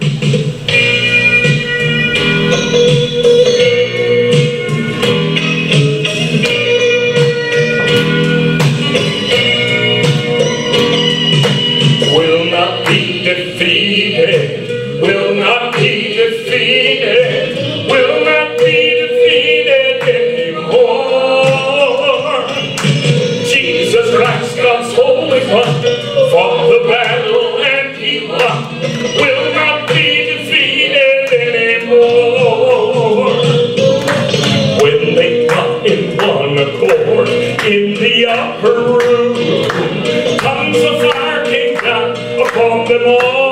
Will not be defeated, will not be defeated, will not be defeated anymore. Jesus Christ, God's Holy One, fought the battle and He won, will not be defeated anymore. When they come in one accord in the upper room, comes a fire came down upon them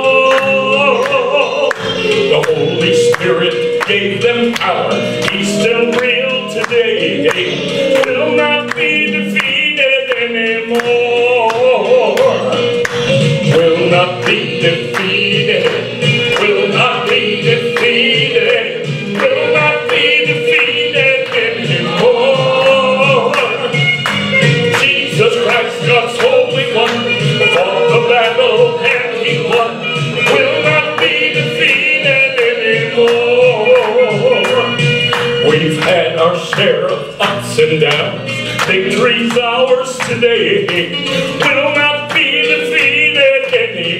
all. The Holy Spirit gave them power, He's still real today, will not be defeated anymore. Will not be defeated, will not be defeated, will not be defeated anymore. Jesus Christ, God's Holy One, fought the battle and He won, will not be defeated anymore. We've had our share of ups and downs, victory's ours today, will not be defeated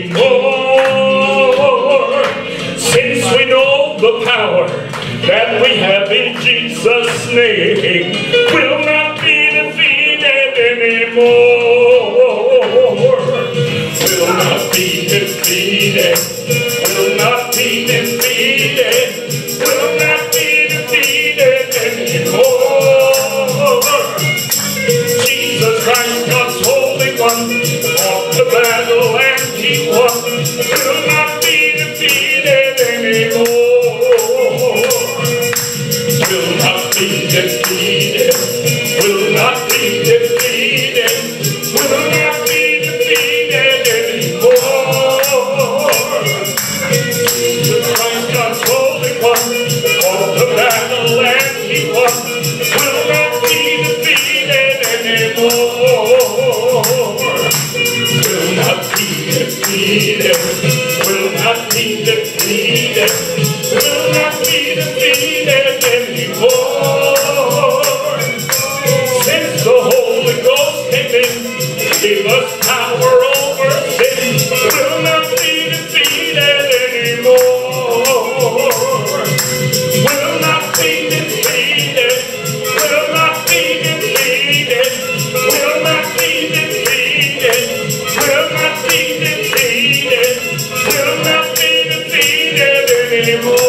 anymore. Since we know the power that we have in Jesus' name, will not be defeated anymore. Will not be defeated, will not be defeated, will not be defeated anymore. Jesus Christ, God's Holy One, fought the battle and He won, will not be defeated anymore. Will not be defeated, will not be defeated, will not be defeated anymore. Jesus Christ, God's Holy One, fought the battle and He won, will not be defeated anymore. Will not be defeated, will not be defeated, will not be defeated anymore. Since the Holy Ghost came in, gave us power over sin, will not be defeated anymore. Will not be defeated, will not be defeated, will not be defeated, will not be defeated, will not be defeated anymore.